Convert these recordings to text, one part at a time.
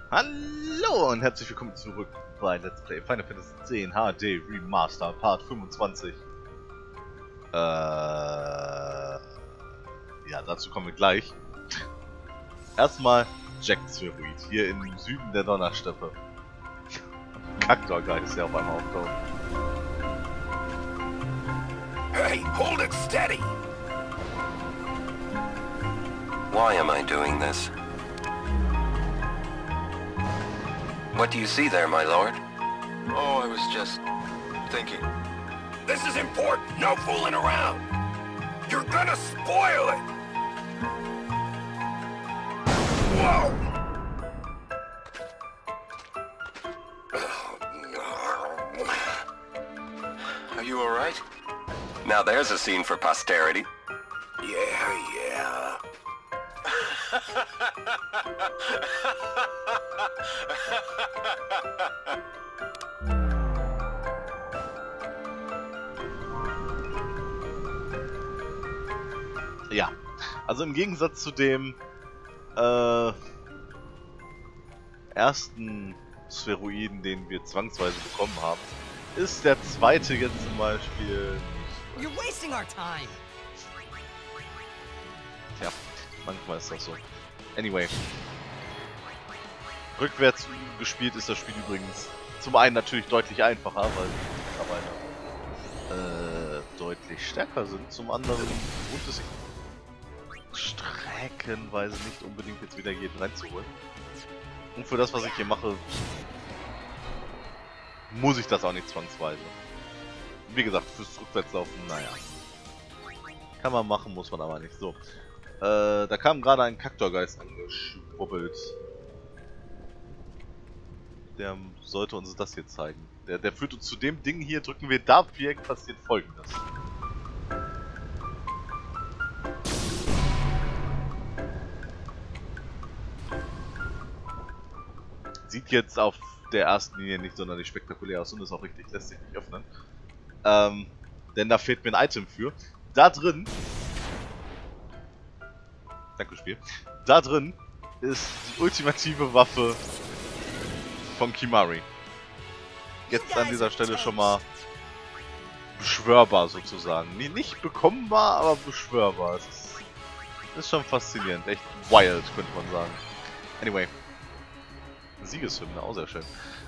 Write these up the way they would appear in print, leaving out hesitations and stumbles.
Hallo und herzlich willkommen zurück bei Let's Play Final Fantasy X HD Remaster Part 25. Ja, dazu kommen wir gleich. Erstmal Jack Spheroid, hier im Süden der Donnersteppe. Kaktorgeist, der auf einmal auftaucht. Hey, hold it steady! Why am I doing this? What do you see there, my lord? Oh, I was just thinking. This is important! No fooling around! You're gonna spoil it! Whoa! Are you alright? Now there's a scene for posterity. Yeah. Ja, also im Gegensatz zu dem ersten Spheroiden, den wir zwangsweise bekommen haben, ist der zweite jetzt zum Beispiel... You're wasting our time. Tja, manchmal ist das so. Anyway. Rückwärts gespielt ist das Spiel übrigens zum einen natürlich deutlich einfacher, weil sie mittlerweile deutlich stärker sind. Zum anderen lohnt es sich streckenweise nicht unbedingt jetzt wieder jeden reinzuholen. Und für das, was ich hier mache, muss ich das auch nicht zwangsweise. Wie gesagt, fürs Rückwärtslaufen, naja. Kann man machen, muss man aber nicht. So. Da kam gerade ein Kaktorgeist angeschwubbelt. Der sollte uns das hier zeigen. Der führt uns zu dem Ding hier, drücken wir Dartviereck, passiert Folgendes. Sieht jetzt auf der ersten Linie nicht sonderlich spektakulär aus und ist auch richtig, lässt sich nicht öffnen. Denn da fehlt mir ein Item für. Da drin... Danke, Spiel. Da drin ist die ultimative Waffe von Kimahri. Jetzt an dieser Stelle schon mal beschwörbar sozusagen. Nicht bekommbar, aber beschwörbar. Es ist schon faszinierend. Echt wild, könnte man sagen. Anyway. Siegeshymne, auch sehr schön.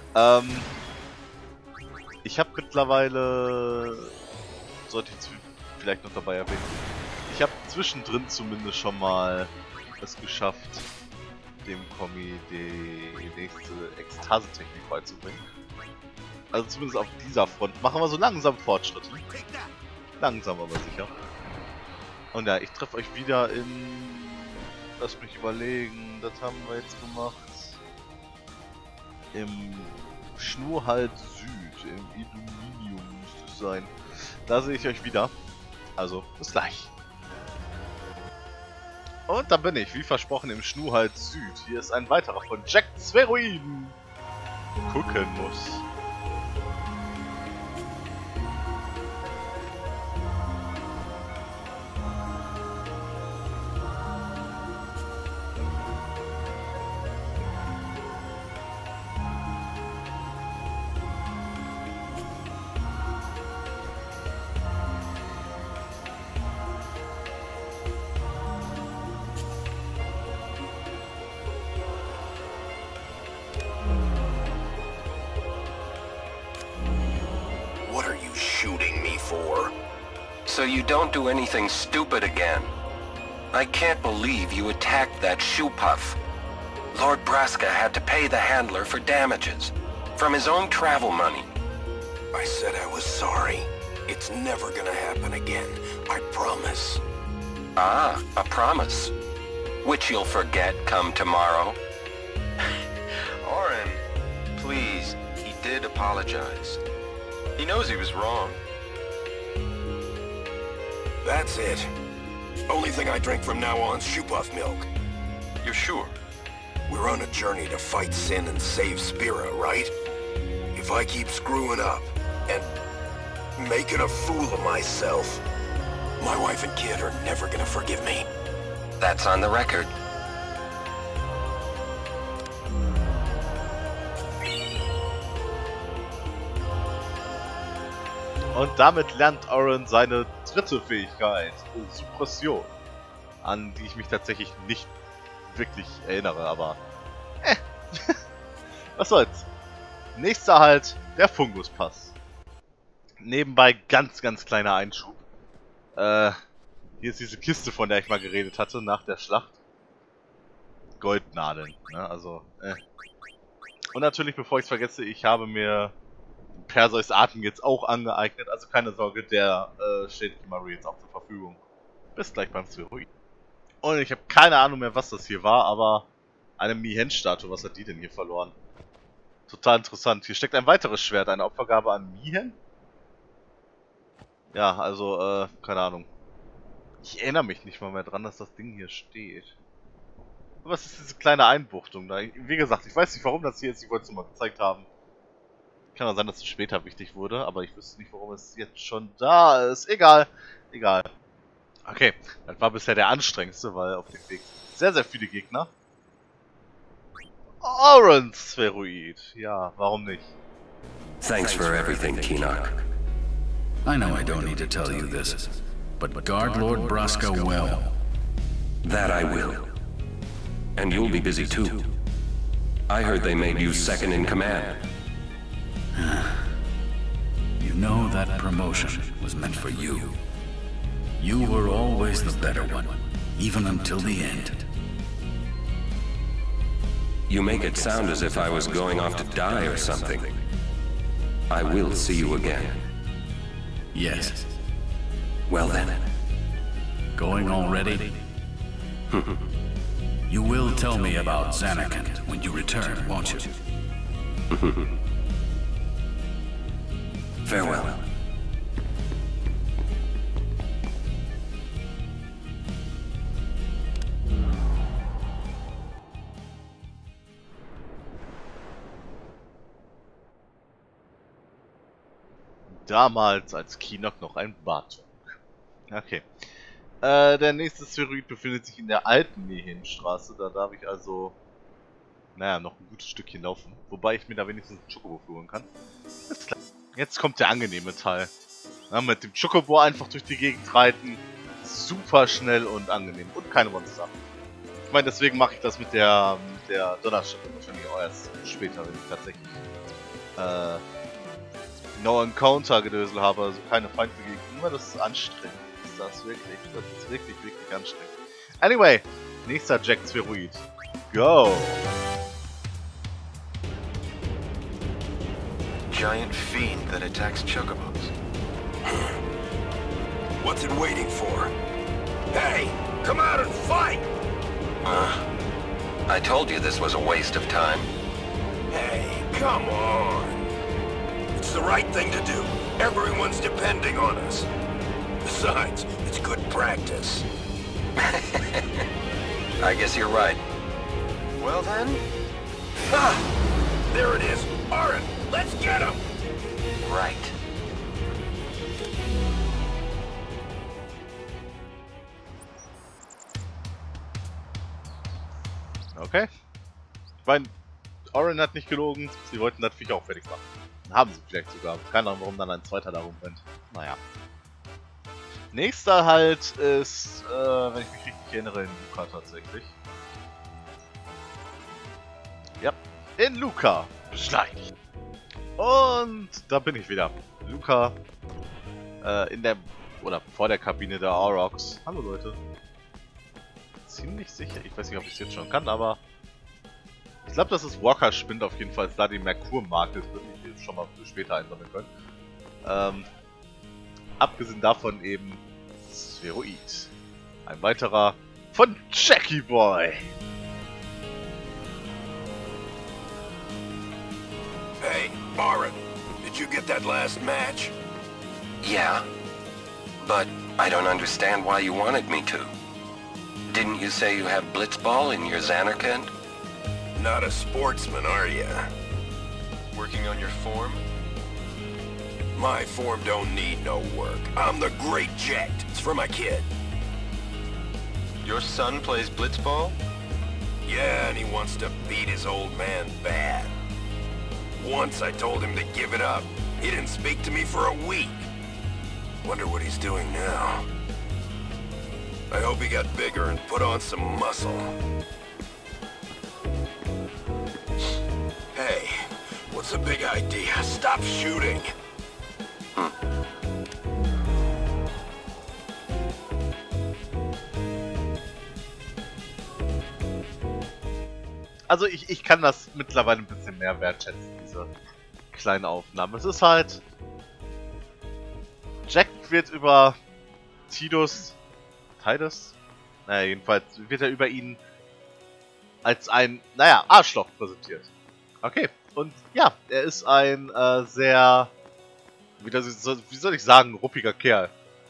Ich habe mittlerweile, sollte ich vielleicht noch dabei erwähnen, ich habe zwischendrin zumindest schon mal es geschafft, dem Kommi die nächste Ekstase-Technik beizubringen. Also zumindest auf dieser Front machen wir so langsam Fortschritte. Langsam aber sicher. Und ja, ich treffe euch wieder in... Lass mich überlegen, das haben wir jetzt gemacht. Im Schnurhalt Süd, im Illuminium müsste es sein. Da sehe ich euch wieder. Also, bis gleich. Und da bin ich, wie versprochen, im Schnurhalt Süd. Hier ist ein weiterer von Jack Spheroiden. Gucken muss. What are you shooting me for? So you don't do anything stupid again. I can't believe you attacked that shoe puff. Lord Braska had to pay the handler for damages. From his own travel money. I said I was sorry. It's never gonna happen again. I promise. Ah, a promise. Which you'll forget come tomorrow. Auron, please, he did apologize. He knows he was wrong. That's it. Only thing I drink from now on is shoe-puff milk. You're sure? We're on a journey to fight sin and save Spira, right? If I keep screwing up and making a fool of myself, my wife and kid are never gonna forgive me. That's on the record. Und damit lernt Auron seine dritte Fähigkeit, Suppression, an die ich mich tatsächlich nicht wirklich erinnere, aber was soll's. Nächster halt, der Funguspass. Nebenbei ganz kleiner Einschub. Hier ist diese Kiste, von der ich mal geredet hatte, nach der Schlacht. Goldnadeln, ne, also, Und natürlich, bevor ich es vergesse, ich habe mir Perseus Atem jetzt auch angeeignet, also keine Sorge, der steht Marie jetzt auch zur Verfügung. Bis gleich beim Spheroid. Und ich habe keine Ahnung mehr, was das hier war, aber eine Mihen-Statue, was hat die denn hier verloren? Total interessant. Hier steckt ein weiteres Schwert, eine Opfergabe an Mihen? Ja, also, keine Ahnung. Ich erinnere mich nicht mal mehr dran, dass das Ding hier steht. Was ist diese kleine Einbuchtung da? Wie gesagt, ich weiß nicht, warum das hier ist, ich wollte es nur mal gezeigt haben. Kann auch sein, dass es später wichtig wurde, aber ich wüsste nicht, warum es jetzt schon da ist. Egal, egal. Okay, das war bisher der anstrengendste, weil auf dem Weg sehr viele Gegner. Aurons Spheroid. Ja, warum nicht? Thanks for everything, Keenock. I know I don't need to tell you this, but guard Lord Braska well. That I will. And you'll be busy too. I heard they made you second in command. You know that promotion was meant for you. You were always the better one, even until the end. You make it sound as if I was going off to die or something. I will see you again. Yes. Well then. Going already? You will tell me about Zanarkand when you return, won't you? Farewell. Damals als Keenock noch ein Bart trug. Okay. Der nächste Spheroid befindet sich in der alten Mihen-Straße. Da darf ich also, naja, noch ein gutes Stückchen laufen. Wobei ich mir da wenigstens einen Chocobo führen kann. Ist klar. Jetzt kommt der angenehme Teil. Ja, mit dem Chocobo einfach durch die Gegend reiten. Super schnell und angenehm. Und keine Monster. Ich meine, deswegen mache ich das mit der Donnerschippe wahrscheinlich auch erst später, wenn ich tatsächlich No Encounter Gedösel habe, also keine Feindbegegnung. Das ist anstrengend. Das ist wirklich anstrengend. Anyway, nächster Jack Spheroid. Go! Giant fiend that attacks chocobos. What's it waiting for? Hey, come out and fight! I told you this was a waste of time. Hey, come on! It's the right thing to do. Everyone's depending on us. Besides, it's good practice. I guess you're right. Well then? Ah! There it is! Auron, let's get him! Right. Okay. Ich meine, Auron hat nicht gelogen, sie wollten das Viech auch fertig machen. Haben sie vielleicht sogar. Keine Ahnung, warum dann ein zweiter darum rennt. Naja. Nächster halt ist, wenn ich mich richtig erinnere, in Luca tatsächlich. Ja, in Luca. Beschleicht. Und da bin ich wieder. Luca, in der, oder vor der Kabine der Aurochs. Hallo Leute. Ziemlich sicher, ich weiß nicht, ob ich es jetzt schon kann, aber ich glaube, das ist Walker Spind auf jeden Fall, da die Merkur-Marke drin, die wir jetzt schon mal für später einsammeln können. Abgesehen davon eben Spheroid. Ein weiterer von Jackie Boy. Hey, Auron, did you get that last match? Yeah. But I don't understand why you wanted me to. Didn't you say you have Blitzball in your Zanarkand? Not a sportsman, are ya? Working on your form? My form don't need no work. I'm the Great Jekt. It's for my kid. Your son plays Blitzball? Yeah, and he wants to beat his old man bad. Once I told him to give it up. He didn't speak to me for a week. Wonder what he's doing now. I hope he got bigger and put on some muscle. Hey, what's the big idea? Stop shooting! Also ich kann das mittlerweile ein bisschen mehr wertschätzen, diese kleine Aufnahme. Es ist halt... Jack wird über Tidus... Naja, jedenfalls wird er über ihn als ein, naja, Arschloch präsentiert. Okay, und ja, er ist ein sehr... Wie soll ich sagen, ruppiger Kerl.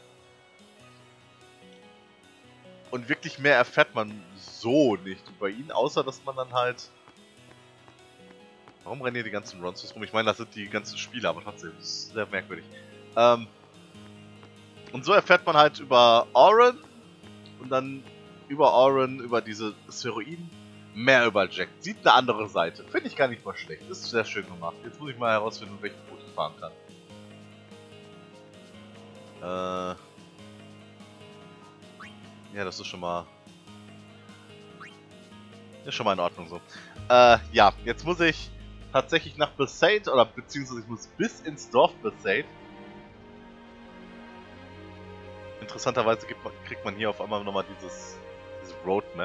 Und wirklich mehr erfährt man so nicht über ihn, außer dass man dann halt... Warum rennen hier die ganzen Ronsos rum? Ich meine, das sind die ganzen Spieler, aber trotzdem, das ist sehr merkwürdig. Und so erfährt man halt über Auron und dann über Auron, über diese Spheroiden, mehr über Jack. Sieht eine andere Seite. Finde ich gar nicht mal schlecht. Ist sehr schön gemacht. Jetzt muss ich mal herausfinden, welches Boot ich fahren kann. Ja, das ist schon mal... Ist schon mal in Ordnung so. Ja, jetzt muss ich tatsächlich nach Besaid, oder beziehungsweise ich muss bis ins Dorf Besaid. Interessanterweise kriegt man hier auf einmal nochmal diese Roadmap.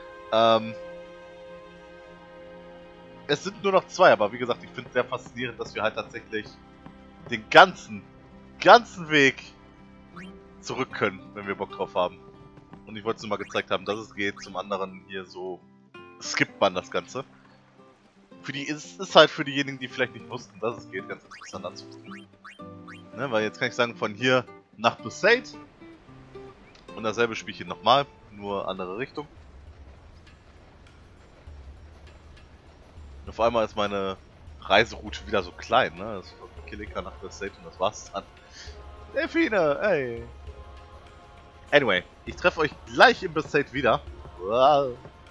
Es sind nur noch 2, aber wie gesagt, ich finde es sehr faszinierend, dass wir halt tatsächlich den ganzen Weg zurück können, wenn wir Bock drauf haben. Und ich wollte es nur mal gezeigt haben, dass es geht. Zum anderen hier so skippt man das Ganze. Es ist halt für diejenigen, die vielleicht nicht wussten, dass es geht, ganz interessant anzugucken. Ne, weil jetzt kann ich sagen, von hier nach Besaid. Und dasselbe Spielchen nochmal, nur andere Richtung. Und auf einmal ist meine Reiseroute wieder so klein, ne? Das ist von Kilika nach Besaid und das war's dann. Delfine, ey! Anyway, ich treffe euch gleich im Besaid wieder. Wow.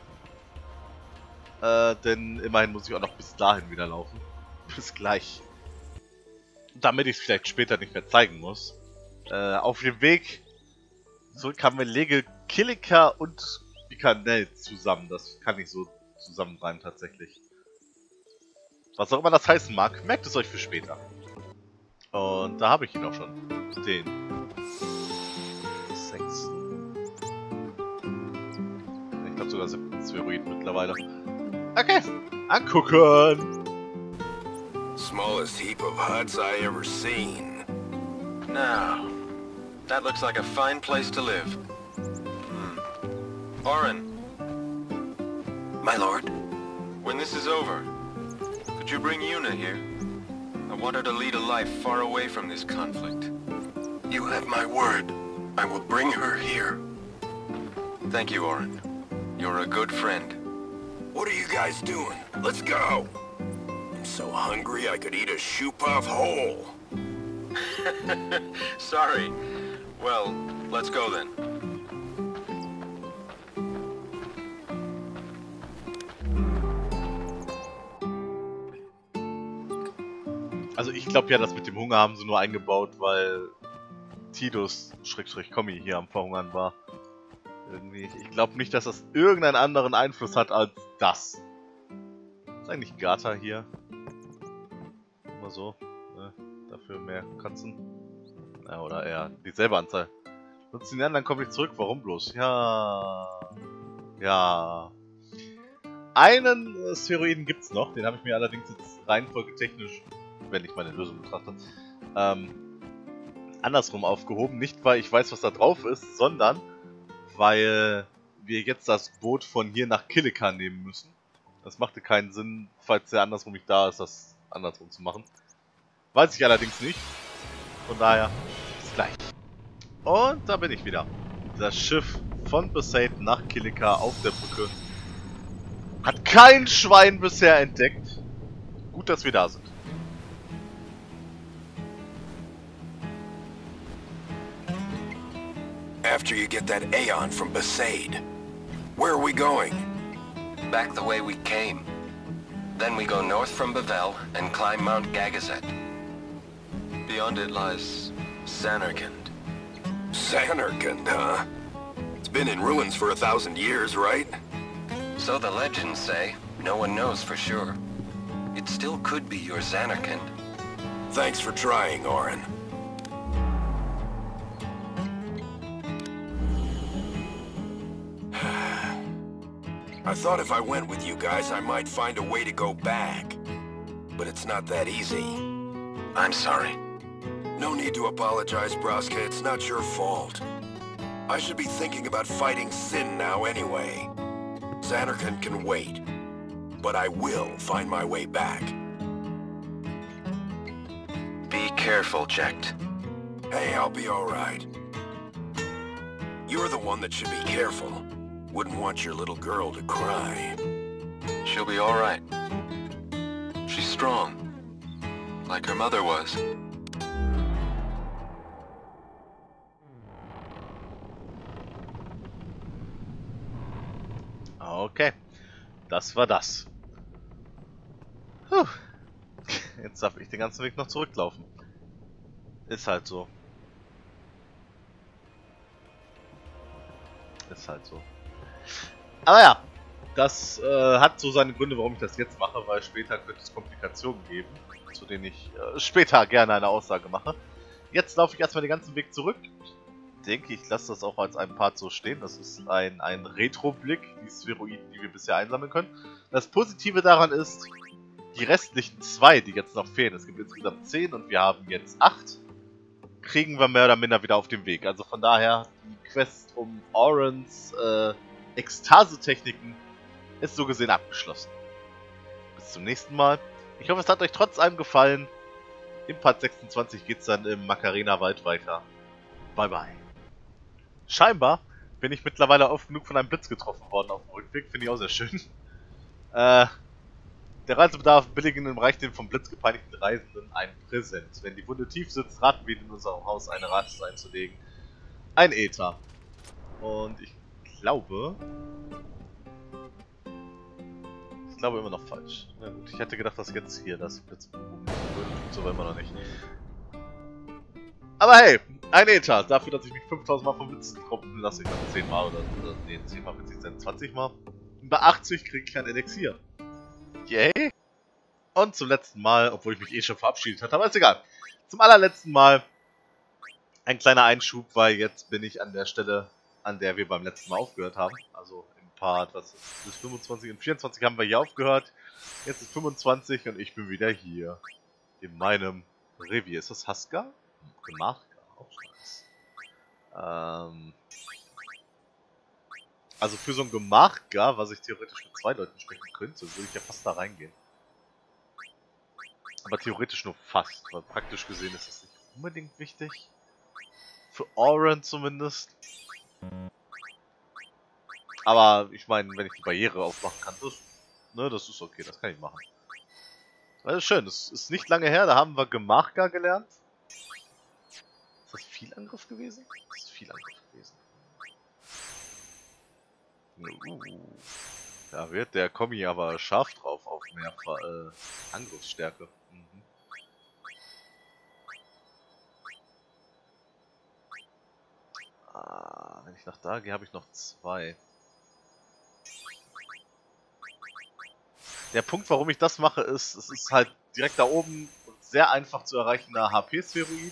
Denn immerhin muss ich auch noch bis dahin wieder laufen. Bis gleich. Damit ich es vielleicht später nicht mehr zeigen muss. Auf dem Weg zurück haben wir Legel, Kilika und Bikanel zusammen. Das kann ich so zusammenreimen tatsächlich. Was auch immer das heißen mag, merkt es euch für später. Und da habe ich ihn auch schon. Den 6. Ich glaube sogar 7 Spheroiden mittlerweile. Okay, angucken! Smallest heap of huts I ever seen. Now, that looks like a fine place to live. Auron. My lord? When this is over, could you bring Yuna here? I want her to lead a life far away from this conflict. You have my word. I will bring her here. Thank you, Auron. You're a good friend. What are you guys doing? Let's go! I'm so hungry I could eat a shoe puff whole. Sorry. Well, let's go then. Also ich glaube ja, das mit dem Hunger haben sie nur eingebaut, weil Tidus-Kommi hier am Verhungern war. Irgendwie. Ich glaube nicht, dass das irgendeinen anderen Einfluss hat als das. Ist eigentlich Gata hier. Immer so. Ne? Dafür mehr Katzen. Ja, oder eher dieselbe Anzahl. Nutzen die anderen, komme ich zurück. Warum bloß? Ja. Ja. Einen Spheroiden gibt's noch. Den habe ich mir allerdings jetzt reihenfolgetechnisch, wenn ich meine Lösung betrachte, andersrum aufgehoben. Nicht, weil ich weiß, was da drauf ist, sondern weil wir jetzt das Boot von hier nach Kilika nehmen müssen. Das machte keinen Sinn, falls der andersrum nicht da ist, das andersrum zu machen. Weiß ich allerdings nicht. Von daher, bis gleich. Und da bin ich wieder. Das Schiff von Besaid nach Kilika auf der Brücke. Hat kein Schwein bisher entdeckt. Gut, dass wir da sind. After you get that Aeon from Besaid, where are we going? Back the way we came. Then we go north from Bavel and climb Mount Gagazet. Beyond it lies Zanarkand. Zanarkand, huh? It's been in ruins for 1,000 years, right? So the legends say. No one knows for sure. It still could be your Zanarkand. Thanks for trying, Auron. I thought if I went with you guys, I might find a way to go back. But it's not that easy. I'm sorry. No need to apologize, Braska. It's not your fault. I should be thinking about fighting Sin now anyway. Zanarkand can wait. But I will find my way back. Be careful, Jecht. Hey, I'll be alright. You're the one that should be careful. Wouldn't want your little girl to cry. She'll be alright. She's strong. Like her mother was. Okay, das war das. Puh. Jetzt darf ich den ganzen Weg noch zurücklaufen. Ist halt so. Ist halt so. Aber ja, das hat so seine Gründe, warum ich das jetzt mache, weil später könnte es Komplikationen geben, zu denen ich später gerne eine Aussage mache. Jetzt laufe ich erstmal den ganzen Weg zurück. Ich denke, ich lasse das auch als einen Part so stehen. Das ist ein Retro-Blick, die Spheroiden, die wir bisher einsammeln können. Das Positive daran ist, die restlichen 2, die jetzt noch fehlen, es gibt insgesamt 10 und wir haben jetzt 8, kriegen wir mehr oder minder wieder auf dem Weg. Also von daher, die Quest um Aurons Ekstase-Techniken ist so gesehen abgeschlossen. Bis zum nächsten Mal. Ich hoffe, es hat euch trotz allem gefallen. Im Part 26 geht es dann im Macarena-Wald weiter. Bye bye. Scheinbar bin ich mittlerweile oft genug von einem Blitz getroffen worden auf dem Rückweg. Finde ich auch sehr schön. Der Reisebedarf billigen im Bereich den vom Blitz gepeinigten Reisenden ein Präsent. Wenn die Wunde tief sitzt, raten wir in unserem Haus eine Rates einzulegen. Ein Äther. Und ich glaube immer noch falsch. Na gut, ich hätte gedacht, dass jetzt hier das Blitz würde. So war immer noch nicht. Aber hey, ein Äther. Dafür, dass ich mich 5000 Mal vom Blitz tropfen lasse, ich glaube 10 Mal oder nee, 10 Mal wird es sein, 20 Mal. Und bei 80 kriege ich ein Elixier. Yay! Und zum letzten Mal, obwohl ich mich eh schon verabschiedet hatte, aber ist egal. Zum allerletzten Mal ein kleiner Einschub, weil jetzt bin ich an der Stelle, an der wir beim letzten Mal aufgehört haben. Also im Part, was ist, bis 25 und 24 haben wir hier aufgehört. Jetzt ist 25 und ich bin wieder hier. In meinem Revier. Ist das Haska? Gemachka, auch nice. Also für so ein Gemachka, was ich theoretisch mit 2 Leuten sprechen könnte, würde ich ja fast da reingehen. Aber theoretisch nur fast, weil praktisch gesehen ist das nicht unbedingt wichtig. Für Auron zumindest. Aber ich meine, wenn ich die Barriere aufmachen kann, das ist okay, das kann ich machen. Das ist schön, es ist nicht lange her, da haben wir Gemachka gelernt. Ist das viel Angriff gewesen? Das ist viel Angriff gewesen. Da wird der Kommi aber scharf drauf auf mehr Angriffsstärke. Mhm. Wenn ich nach da gehe, habe ich noch 2. Der Punkt, warum ich das mache, ist, es ist halt direkt da oben sehr einfach zu erreichender HP-Spheroid.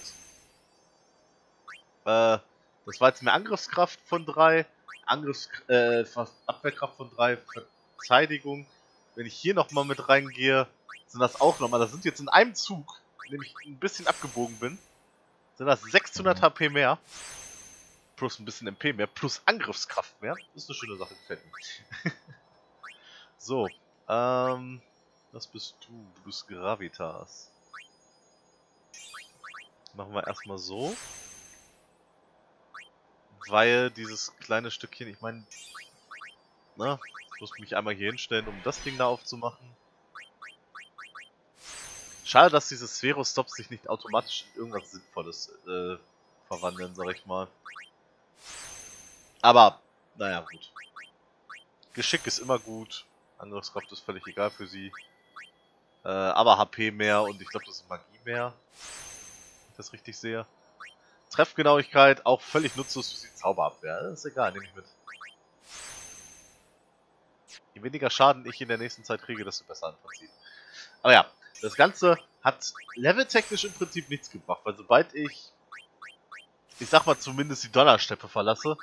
Das war jetzt mehr Angriffskraft von 3, Abwehrkraft von 3, Verteidigung. Wenn ich hier nochmal mit reingehe, sind das auch nochmal, das sind jetzt in einem Zug, in dem ich ein bisschen abgebogen bin, sind das 600 HP mehr. Plus ein bisschen MP mehr, plus Angriffskraft mehr. Das ist eine schöne Sache, gefällt mir. So, was bist du? Du bist Gravitas. Machen wir erstmal so. Weil dieses kleine Stückchen, ich meine, ich muss mich einmal hier hinstellen, um das Ding da aufzumachen. Schade, dass diese Spherostops sich nicht automatisch in irgendwas Sinnvolles verwandeln, sag ich mal. Aber, naja, gut. Geschick ist immer gut. Angriffskraft ist völlig egal für sie. Aber HP mehr und ich glaube, das ist Magie mehr. Wenn ich das richtig sehe. Treffgenauigkeit auch völlig nutzlos für die Zauberabwehr. Das ist egal, nehme ich mit. Je weniger Schaden ich in der nächsten Zeit kriege, desto besser im Prinzip. Aber ja, das Ganze hat leveltechnisch im Prinzip nichts gebracht, weil sobald ich sag mal zumindest die Donnersteppe verlasse,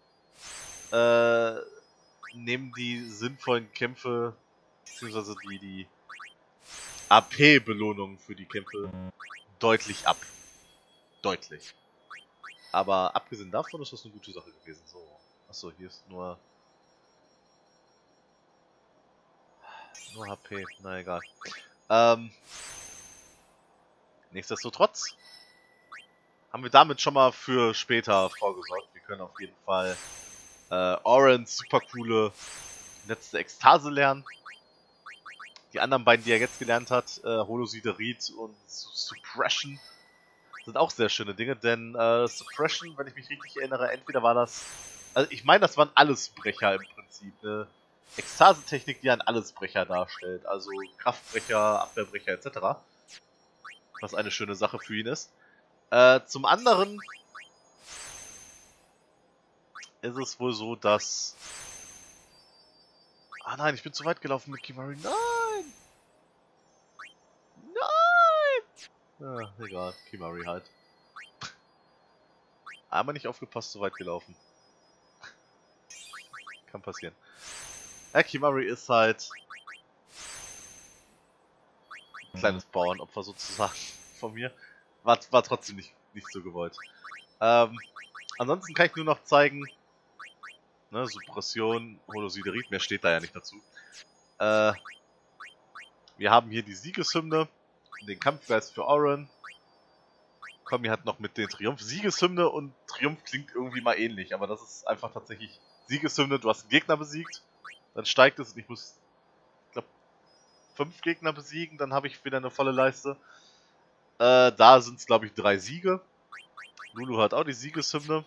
nehmen die sinnvollen Kämpfe, beziehungsweise die AP-Belohnungen für die Kämpfe deutlich ab. Deutlich. Aber abgesehen davon ist das eine gute Sache gewesen. So. Achso, hier ist nur HP. Na egal. Nichtsdestotrotz haben wir damit schon mal für später vorgesorgt. Wir können auf jeden Fall Aurens super coole letzte Ekstase lernen. Die anderen beiden, die er jetzt gelernt hat, Holosiderit und Suppression, sind auch sehr schöne Dinge, denn Suppression, wenn ich mich richtig erinnere, entweder war das, also ich meine, das waren Allesbrecher im Prinzip, eine Ekstase-Technik, die einen Allesbrecher darstellt, also Kraftbrecher, Abwehrbrecher etc., was eine schöne Sache für ihn ist. Zum anderen ist es wohl so, dass... Ah nein, ich bin zu weit gelaufen mit Kimahri. Nein! Nein! Ja, egal, Kimahri halt. Einmal nicht aufgepasst, zu weit gelaufen. Kann passieren. Ja, Kimahri ist halt ein kleines Bauernopfer sozusagen von mir. War trotzdem nicht so gewollt. Ansonsten kann ich nur noch zeigen, ne, Suppression, Holosiderit, mehr steht da ja nicht dazu. Wir haben hier die Siegeshymne, den Kampfgeist für Auron. Kommi hat noch mit den Triumph. Siegeshymne und Triumph klingt irgendwie mal ähnlich, aber das ist einfach tatsächlich Siegeshymne. Du hast einen Gegner besiegt, dann steigt es und ich muss, ich glaube, 5 Gegner besiegen, dann habe ich wieder eine volle Leiste. Da sind es, glaube ich, 3 Siege. Lulu hat auch die Siegeshymne.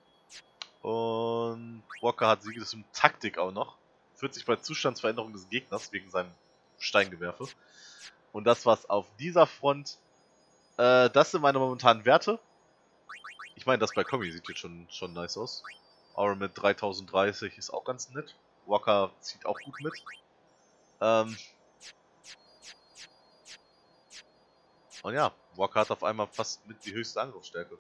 Und Walker hat Siegeshymne Taktik auch noch. Führt sich bei Zustandsveränderung des Gegners wegen seinem Steingewerfe. Und das war's auf dieser Front. Das sind meine momentanen Werte. Ich meine, das bei Kommi sieht jetzt schon nice aus. Auron mit 3030 ist auch ganz nett. Walker zieht auch gut mit. Und ja, Walker hat auf einmal fast mit die höchste Angriffsstärke.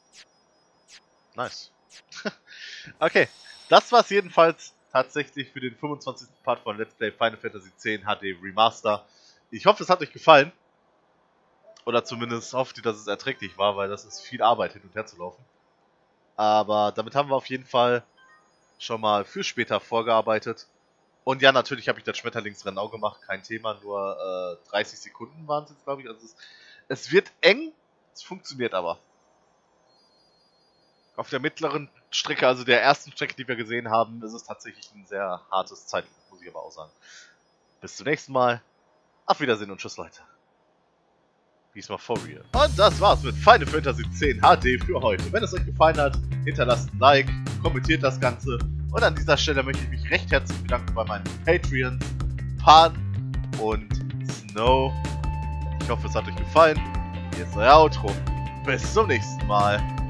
Nice. Okay, das war's jedenfalls tatsächlich für den 25. Part von Let's Play Final Fantasy X HD Remaster. Ich hoffe, es hat euch gefallen. Oder zumindest hofft ihr, dass es erträglich war, weil das ist viel Arbeit, hin und her zu laufen. Aber damit haben wir auf jeden Fall schon mal für später vorgearbeitet. Und ja, natürlich habe ich das Schmetterlingsrennen auch gemacht, kein Thema, nur 30 Sekunden waren es jetzt, glaube ich. Also es wird eng, es funktioniert aber. Auf der mittleren Strecke, also der ersten Strecke, die wir gesehen haben, ist es tatsächlich ein sehr hartes Zeitlimit, muss ich aber auch sagen. Bis zum nächsten Mal. Auf Wiedersehen und tschüss, Leute. Diesmal for real. Und das war's mit Final Fantasy X HD für heute. Wenn es euch gefallen hat, hinterlasst ein Like, kommentiert das Ganze. Und an dieser Stelle möchte ich mich recht herzlich bedanken bei meinen Patreons, Pan und Snow. Ich hoffe, es hat euch gefallen. Hier ist euer Outro. Bis zum nächsten Mal.